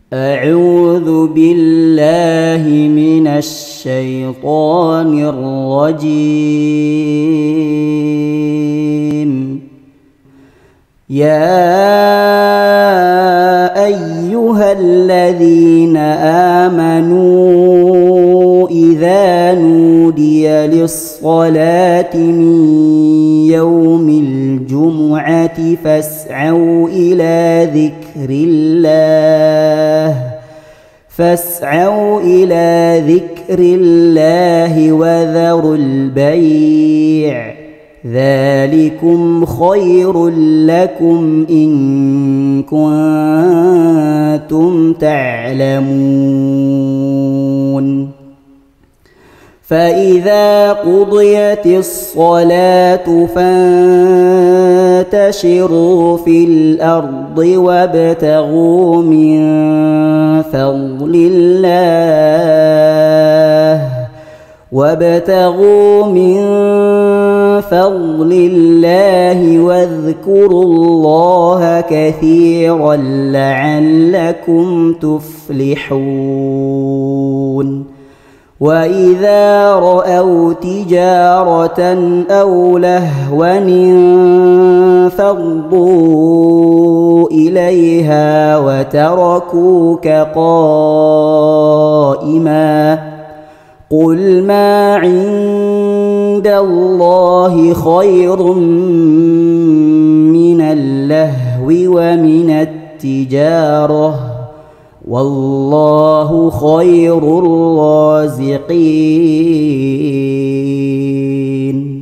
أعوذ بالله من الشيطان الرجيم. يا أيها الذين آمنوا إذا نودي للصلاة من يوم الجمعة فاسعوا إلى ذكر الله وذروا البيع، ذلكم خير لكم إن كنتم تعلمون. فإذا قضيت الصلاة فانتشروا في الأرض وابتغوا من فضل الله واذكروا الله كثيرا لعلكم تفلحون. وإذا رأوا تجارة أو لهوا انفضوا إليها وتركوك قائما، قل ما عند الله خير من اللهو ومن التجارة، والله خير الرازقين.